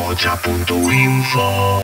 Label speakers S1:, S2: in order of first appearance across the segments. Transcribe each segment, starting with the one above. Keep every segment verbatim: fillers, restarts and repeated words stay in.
S1: pocha punto info.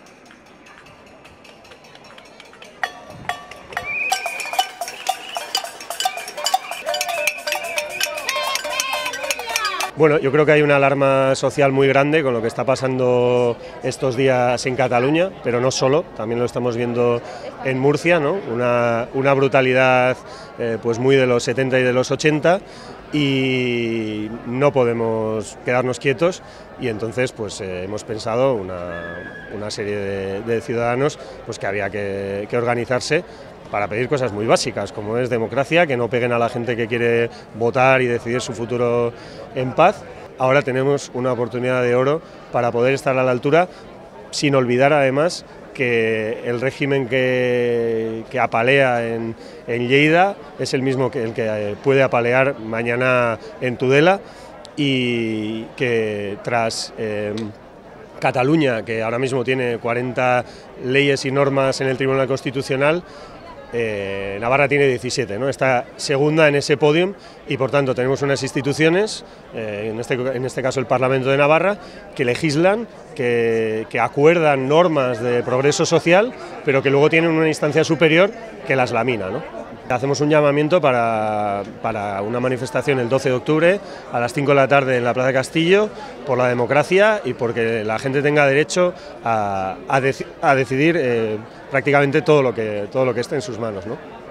S2: Bueno, yo creo que hay una alarma social muy grande con lo que está pasando estos días en Cataluña, pero no solo, también lo estamos viendo en Murcia, ¿no? Una, una brutalidad eh, pues muy de los setenta y de los ochenta, y no podemos quedarnos quietos, y entonces pues eh, hemos pensado una, una serie de, de ciudadanos pues que había que, que organizarse para pedir cosas muy básicas, como es democracia, que no peguen a la gente que quiere votar y decidir su futuro en paz. Ahora tenemos una oportunidad de oro para poder estar a la altura, sin olvidar además que el régimen que, que apalea en, en Lleida es el mismo que el que puede apalear mañana en Tudela, y que tras eh, Cataluña, que ahora mismo tiene cuarenta leyes y normas en el Tribunal Constitucional, Eh, Navarra tiene diecisiete, ¿no? Está segunda en ese podium, y por tanto tenemos unas instituciones, eh, en, este, en este caso el Parlamento de Navarra, que legislan, que, que acuerdan normas de progreso social, pero que luego tienen una instancia superior que las lamina, ¿no? Hacemos un llamamiento para, para una manifestación el doce de octubre a las cinco de la tarde en la Plaza de Castillo, por la democracia y porque la gente tenga derecho a, a, dec a decidir eh, prácticamente todo lo que, todo lo que esté en sus manos, ¿no?